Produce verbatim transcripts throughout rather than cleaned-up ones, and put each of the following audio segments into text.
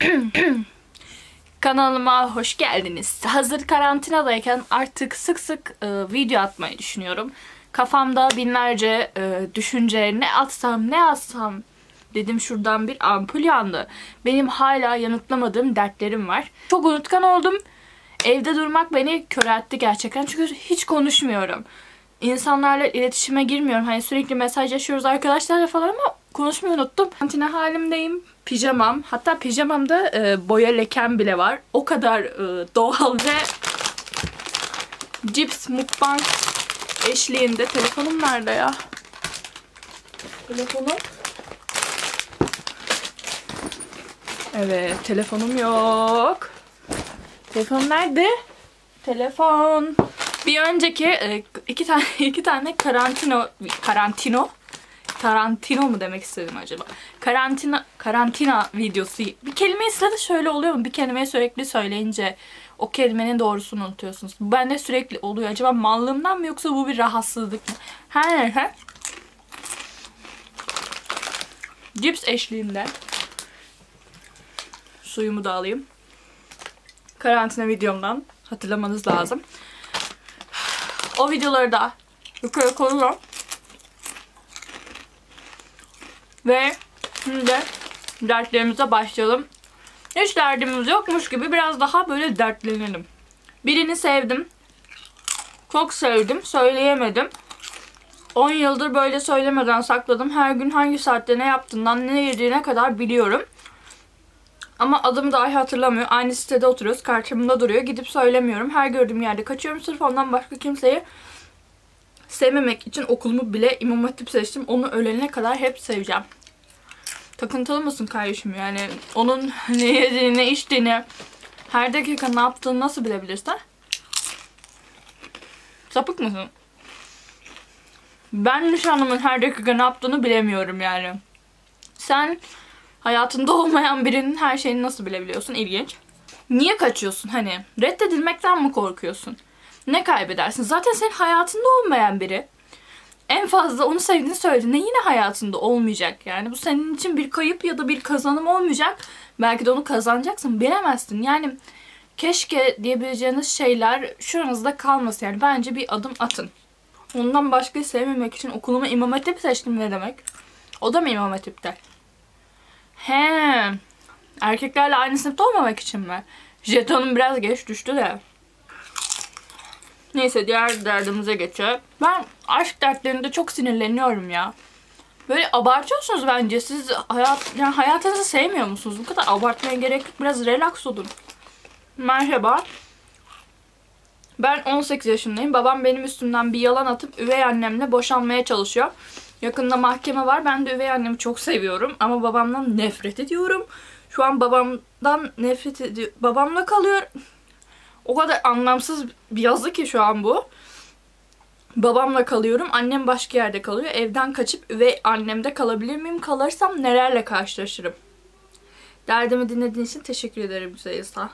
Kanalıma hoş geldiniz. Hazır karantinadayken artık sık sık e, video atmayı düşünüyorum. Kafamda binlerce e, düşünce, ne atsam ne atsam dedim, şuradan bir ampul yandı. Benim hala yanıtlamadığım dertlerim var. Çok unutkan oldum. Evde durmak beni köreltti gerçekten, çünkü hiç konuşmuyorum. İnsanlarla iletişime girmiyorum. Hani sürekli mesajlaşıyoruz arkadaşlarla falan ama konuşmayı unuttum. Karantina halimdeyim. Pijamam. Hatta pijamamda e, boya lekem bile var. O kadar e, doğal ve cips mukbang eşliğinde. Telefonum nerede ya? Telefonum. Evet, telefonum yok. Telefon nerede? Telefon. Bir önceki iki tane iki tane karantino karantino Tarantino mu demek istedim acaba? Karantina karantina videosu. Bir kelimeyi sırada şöyle oluyor mu? Bir kelimeyi sürekli söyleyince o kelimenin doğrusunu unutuyorsunuz. Bu bende sürekli oluyor. Acaba mallığımdan mı, yoksa bu bir rahatsızlık mı? Her her. Cips eşliğinde. Suyumu da alayım. Karantina videomdan hatırlamanız lazım. O videoları da yukarı koyuyorum. Ve şimdi dertlerimize başlayalım. Hiç derdimiz yokmuş gibi biraz daha böyle dertlenelim. Birini sevdim. Çok sevdim. Söyleyemedim. on yıldır böyle söylemeden sakladım. Her gün hangi saatte ne yaptığından, ne yediğine kadar biliyorum. Ama adımı dahi hatırlamıyor. Aynı sitede oturuyoruz. Karşımda duruyor. Gidip söylemiyorum. Her gördüğüm yerde kaçıyorum. Sırf ondan başka kimseyi sevmemek için okulumu bile İmam Hatip seçtim. Onu ölene kadar hep seveceğim. Takıntılı mısın kardeşim yani? Onun ne yediğini, ne içtiğini, her dakika ne yaptığını nasıl bilebilirsin? Sapık mısın? Ben nişanlımın her dakika ne yaptığını bilemiyorum yani. Sen hayatında olmayan birinin her şeyini nasıl bilebiliyorsun? İlginç. Niye kaçıyorsun hani? Reddedilmekten mi korkuyorsun? Ne kaybedersin? Zaten senin hayatında olmayan biri. En fazla onu sevdiğini söylediğinde yine hayatında olmayacak. Yani bu senin için bir kayıp ya da bir kazanım olmayacak. Belki de onu kazanacaksın. Bilemezsin. Yani keşke diyebileceğiniz şeyler şuranızda kalmasın. Yani bence bir adım atın. Ondan başkayı sevmemek için okulumu İmam Hatip seçtim ne demek? O da mı İmam Hatip'te? He. Erkeklerle aynı sınıfta olmamak için mi? Jetonum biraz geç düştü de. Neyse, diğer derdimize geçelim. Ben aşk dertlerinde çok sinirleniyorum ya. Böyle abartıyorsunuz bence. Siz hayat, yani hayatınızı sevmiyor musunuz? Bu kadar abartmaya gerek yok. Biraz relax olun. Merhaba. Ben on sekiz yaşındayım. Babam benim üstümden bir yalan atıp üvey annemle boşanmaya çalışıyor. Yakında mahkeme var. Ben de üvey annemi çok seviyorum. Ama babamdan nefret ediyorum. Şu an babamdan nefret ediyorum. Babamla kalıyor. O kadar anlamsız bir yazı ki şu an bu. Babamla kalıyorum. Annem başka yerde kalıyor. Evden kaçıp üvey annemde kalabilir miyim? Kalırsam nelerle karşılaşırım? Derdimi dinlediğin için teşekkür ederim güzel İsa.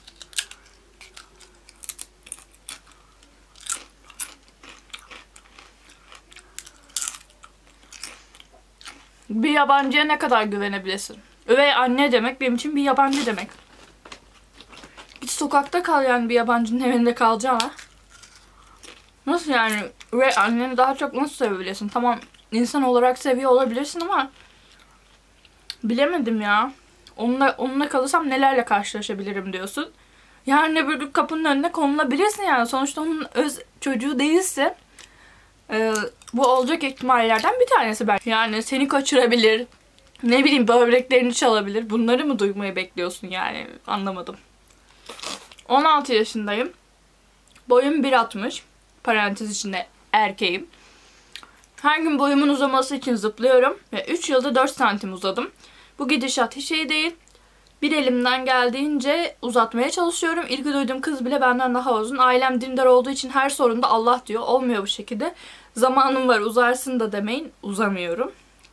Bir yabancıya ne kadar güvenebilirsin? Üvey anne demek benim için bir yabancı demek. Git sokakta kal yani, bir yabancının evinde kalacaksın ha. Nasıl yani? Üvey anneni daha çok nasıl sevebilirsin? Tamam, insan olarak seviyor olabilirsin ama bilemedim ya. Onunla, onunla kalırsam nelerle karşılaşabilirim diyorsun. Yarın öbür gün kapının önüne konulabilirsin yani. Sonuçta onun öz çocuğu değilsin. Ee, bu olacak ihtimallerden bir tanesi belki. Yani seni kaçırabilir. Ne bileyim, böbreklerini çalabilir. Bunları mı duymayı bekliyorsun yani? Anlamadım. on altı yaşındayım. Boyum bir altmış. Parantez içinde erkeğim. Her gün boyumun uzaması için zıplıyorum. Ve üç yılda dört santim uzadım. Bu gidişat hiç iyi değil. Bir elimden geldiğince uzatmaya çalışıyorum. İlgi duyduğum kız bile benden daha uzun. Ailem dindar olduğu için her sorunda Allah diyor. Olmuyor bu şekilde. Zamanım var, uzarsın da demeyin. Uzamıyorum.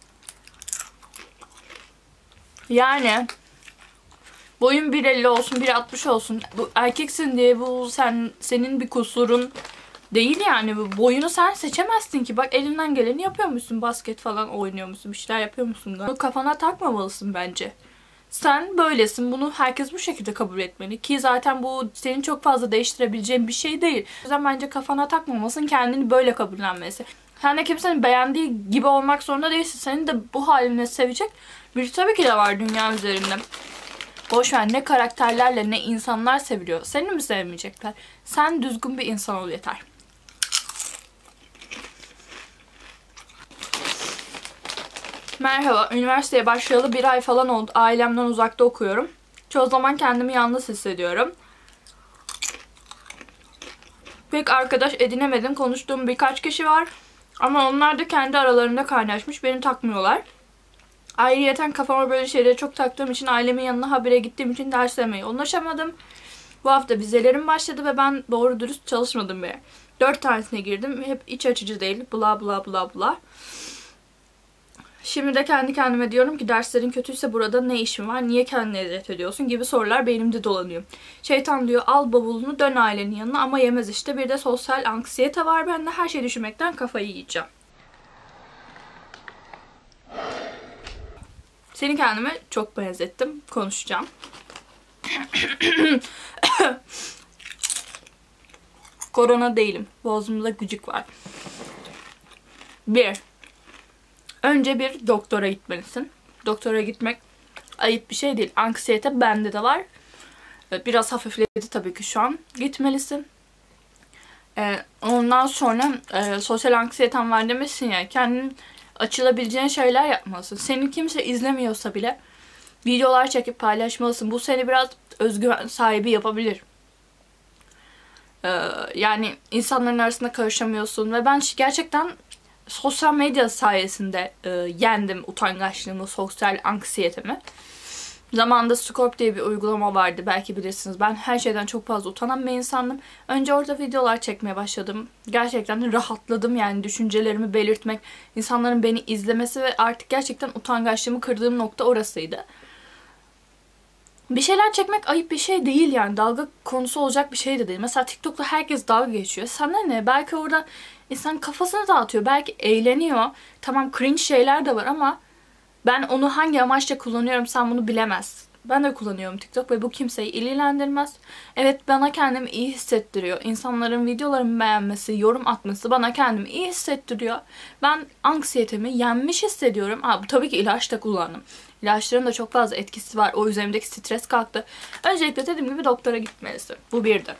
Yani boyun bir elli olsun, bir altmış olsun. Bu erkeksin diye bu sen senin bir kusurun değil yani. Bu boyunu sen seçemezsin ki. Bak, elinden geleni yapıyor musun? Basket falan oynuyor musun? Bir şeyler yapıyor musun da? Bunu kafana takmamalısın bence. Sen böylesin. Bunu herkes bu şekilde kabul etmeli. Ki zaten bu senin çok fazla değiştirebileceğin bir şey değil. O yüzden bence kafana takmamasın. Kendini böyle kabullenmesi. Sen de kimsenin beğendiği gibi olmak zorunda değilsin. Senin de bu haline sevecek bir tabii ki de var dünya üzerinde. Boşver, ne karakterlerle ne insanlar seviliyor. Seni mi sevmeyecekler? Sen düzgün bir insan ol yeter. Merhaba, üniversiteye başlayalı bir ay falan oldu. Ailemden uzakta okuyorum. Çoğu zaman kendimi yalnız hissediyorum. Pek arkadaş edinemedim. Konuştuğum birkaç kişi var. Ama onlar da kendi aralarında kaynaşmış. Beni takmıyorlar. Ayrıyeten kafama böyle şeyleri çok taktığım için ailemin yanına habire gittiğim için derslerime yoğunlaşamadım. Bu hafta vizelerim başladı ve ben doğru dürüst çalışmadım bile. Dört tanesine girdim. Hep iç açıcı değil. Bla bla bla bla. Şimdi de kendi kendime diyorum ki derslerin kötüyse burada ne işin var? Niye kendini eziyet ediyorsun? Gibi sorular beynimde dolanıyor. Şeytan diyor al bavulunu dön ailenin yanına ama yemez işte. Bir de sosyal anksiyete var bende. Her şeyi düşünmekten kafayı yiyeceğim. Seni kendime çok benzettim. Konuşacağım. Korona değilim. Boğazımda gıcık var. Bir. Önce bir doktora gitmelisin. Doktora gitmek ayıp bir şey değil. Anksiyete bende de var. Biraz hafifledi tabii ki şu an. Gitmelisin. Ee, ondan sonra e, sosyal anksiyeten var demesin ya. Kendin açılabileceğin şeyler yapmalısın. Seni kimse izlemiyorsa bile videolar çekip paylaşmalısın. Bu seni biraz özgüven sahibi yapabilir. Ee, yani insanların arasında karışamıyorsun ve ben gerçekten sosyal medya sayesinde e, yendim utangaçlığımı, sosyal anksiyetemi. Zamanında Scorp diye bir uygulama vardı, belki bilirsiniz. Ben her şeyden çok fazla utanan bir insandım. Önce orada videolar çekmeye başladım. Gerçekten rahatladım, yani düşüncelerimi belirtmek, insanların beni izlemesi ve artık gerçekten utangaçlığımı kırdığım nokta orasıydı. Bir şeyler çekmek ayıp bir şey değil yani. Dalga konusu olacak bir şey de değil. Mesela TikTok'ta herkes dalga geçiyor. Sana ne? Belki orada insan kafasını dağıtıyor. Belki eğleniyor. Tamam, cringe şeyler de var ama ben onu hangi amaçla kullanıyorum sen bunu bilemezsin. Ben de kullanıyorum TikTok ve bu kimseyi ilgilendirmez. Evet, bana kendimi iyi hissettiriyor. İnsanların videolarımı beğenmesi, yorum atması bana kendimi iyi hissettiriyor. Ben anksiyetemi yenmiş hissediyorum. Ha, bu tabii ki ilaç da kullandım. İlaçların da çok fazla etkisi var. O üzerimdeki stres kalktı. Öncelikle dediğim gibi doktora gitmelisin. Bu birdi.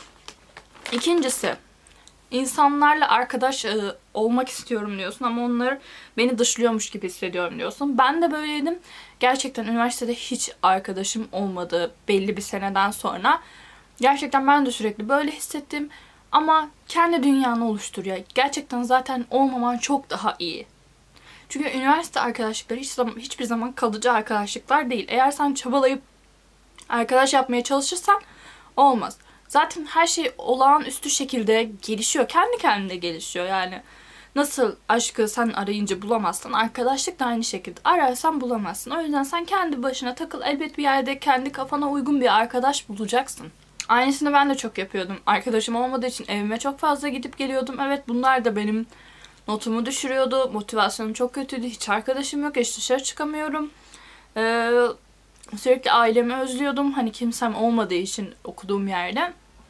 İkincisi, İnsanlarla arkadaş e, olmak istiyorum diyorsun ama onlar beni dışlıyormuş gibi hissediyorum diyorsun. Ben de böyleydim. Gerçekten üniversitede hiç arkadaşım olmadı belli bir seneden sonra. Gerçekten ben de sürekli böyle hissettim. Ama kendi dünyanı oluştur ya. Gerçekten zaten olmaman çok daha iyi. Çünkü üniversite arkadaşlıkları hiç zaman, hiçbir zaman kalıcı arkadaşlıklar değil. Eğer sen çabalayıp arkadaş yapmaya çalışırsan olmaz. Zaten her şey olağanüstü şekilde gelişiyor. Kendi kendine gelişiyor yani. Nasıl aşkı sen arayınca bulamazsın, arkadaşlık da aynı şekilde. Ararsan bulamazsın. O yüzden sen kendi başına takıl. Elbet bir yerde kendi kafana uygun bir arkadaş bulacaksın. Aynısını ben de çok yapıyordum. Arkadaşım olmadığı için evime çok fazla gidip geliyordum. Evet, bunlar da benim notumu düşürüyordu. Motivasyonum çok kötüydü. Hiç arkadaşım yok. Hiç dışarı çıkamıyorum. Ee, sürekli ailemi özlüyordum. Hani kimsem olmadığı için okuduğum yerde.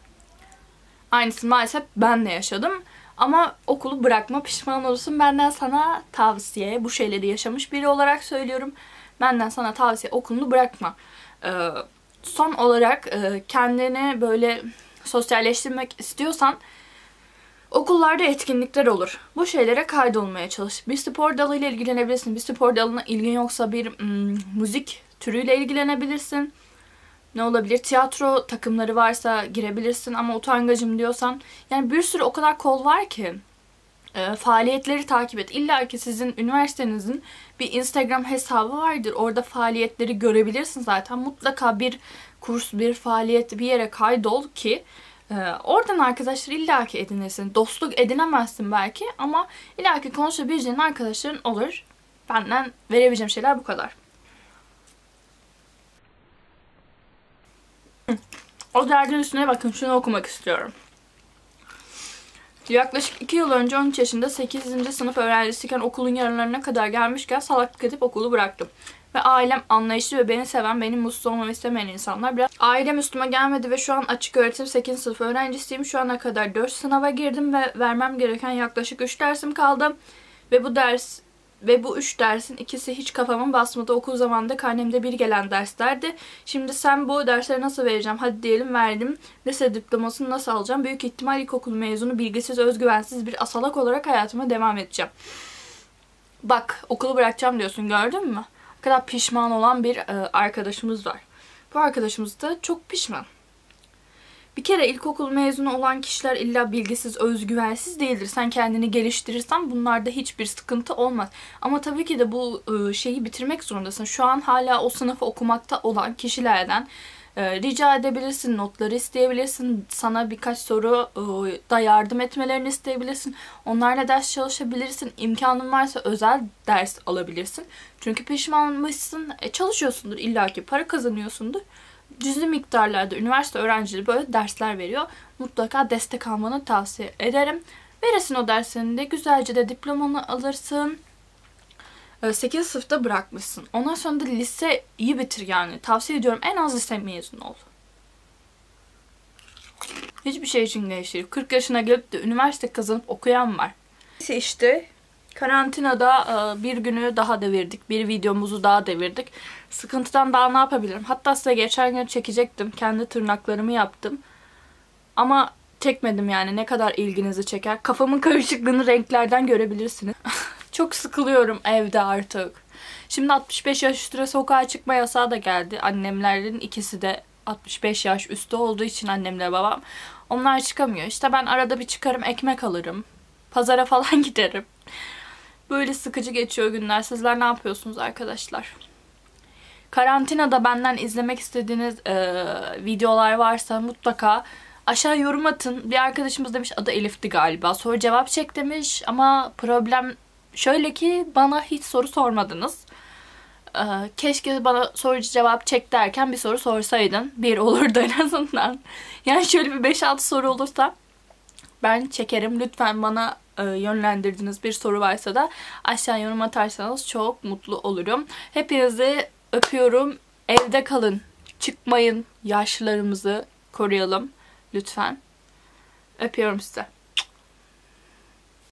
Aynısını maalesef ben de yaşadım. Ama okulu bırakma, pişman olursun. Benden sana tavsiye. Bu şeyleri yaşamış biri olarak söylüyorum. Benden sana tavsiye, okulunu bırakma. Ee, son olarak e, kendini böyle sosyalleştirmek istiyorsan okullarda etkinlikler olur. Bu şeylere kaydolmaya çalış. Bir spor dalıyla ilgilenebilirsin. Bir spor dalına ilgin yoksa bir mm, müzik türüyle ilgilenebilirsin. Ne olabilir? Tiyatro takımları varsa girebilirsin ama utangacım diyorsan, yani bir sürü o kadar kol var ki e, faaliyetleri takip et. İlla ki sizin üniversitenizin bir Instagram hesabı vardır. Orada faaliyetleri görebilirsin zaten. Mutlaka bir kurs, bir faaliyet, bir yere kaydol ki e, oradan arkadaşlar illa ki edinirsin. Dostluk edinemezsin belki ama illa ki konuşabileceğin arkadaşların olur. Benden verebileceğim şeyler bu kadar. O derdin üstüne bakın, şunu okumak istiyorum. Yaklaşık iki yıl önce on üç yaşında sekizinci sınıf öğrencisiyken okulun yarılarına kadar gelmişken salaklık edip okulu bıraktım. Ve ailem anlayışlı ve beni seven, benim mutsuz olmamı istemeyen insanlar. Biraz ailem üstüme gelmedi ve şu an açık öğretim sekizinci sınıf öğrencisiyim. Şu ana kadar dört sınava girdim ve vermem gereken yaklaşık üç dersim kaldı. Ve bu ders ve bu üç dersin ikisi hiç kafamın basmadı. Okul zamanında karnemde bir gelen derslerdi. Şimdi sen bu dersleri nasıl vereceğim? Hadi diyelim verdim. Lise diplomasını nasıl alacağım? Büyük ihtimal ilkokul mezunu, bilgisiz, özgüvensiz bir asalak olarak hayatıma devam edeceğim. Bak, okulu bırakacağım diyorsun, gördün mü? O kadar pişman olan bir e, arkadaşımız var. Bu arkadaşımız da çok pişman. Bir kere ilkokul mezunu olan kişiler illa bilgisiz, özgüvensiz değildir. Sen kendini geliştirirsen bunlarda hiçbir sıkıntı olmaz. Ama tabii ki de bu e, şeyi bitirmek zorundasın. Şu an hala o sınıfı okumakta olan kişilerden e, rica edebilirsin, notları isteyebilirsin. Sana birkaç soru e, da yardım etmelerini isteyebilirsin. Onlarla ders çalışabilirsin. İmkanın varsa özel ders alabilirsin. Çünkü pişmanmışsın, e, çalışıyorsundur, illaki para kazanıyorsundur. Cüzi miktarlarda üniversite öğrencileri böyle dersler veriyor. Mutlaka destek almanı tavsiye ederim. Verirsin o derslerini de, güzelce de diplomanı alırsın. sekizinci sınıfta bırakmışsın. Ondan sonra da liseyi bitir yani. Tavsiye ediyorum, en az lise mezunu ol. Hiçbir şey için geç değil. kırk yaşına gelip de üniversite kazanıp okuyan var. Neyse işte karantinada bir günü daha devirdik. Bir videomuzu daha devirdik. Sıkıntıdan daha ne yapabilirim? Hatta size geçen gün çekecektim. Kendi tırnaklarımı yaptım. Ama çekmedim yani. Ne kadar ilginizi çeker. Kafamın karışıklığını renklerden görebilirsiniz. Çok sıkılıyorum evde artık. Şimdi altmış beş yaş üstüne sokağa çıkma yasağı da geldi. Annemlerin ikisi de altmış beş yaş üstü olduğu için, annemle babam. Onlar çıkamıyor. İşte ben arada bir çıkarım, ekmek alırım. Pazara falan giderim. Böyle sıkıcı geçiyor günler. Sizler ne yapıyorsunuz arkadaşlar? Karantinada benden izlemek istediğiniz e, videolar varsa mutlaka aşağı yorum atın. Bir arkadaşımız demiş, adı Elif'ti galiba. Soru cevap çek demiş ama problem şöyle ki bana hiç soru sormadınız. E, keşke bana soru cevap çek derken bir soru sorsaydın. Bir olurdu en azından. Yani şöyle bir beş altı soru olursa ben çekerim. Lütfen bana e, yönlendirdiğiniz bir soru varsa da aşağı yorum atarsanız çok mutlu olurum. Hepinizi öpüyorum. Evde kalın. Çıkmayın. Yaşlılarımızı koruyalım. Lütfen. Öpüyorum size.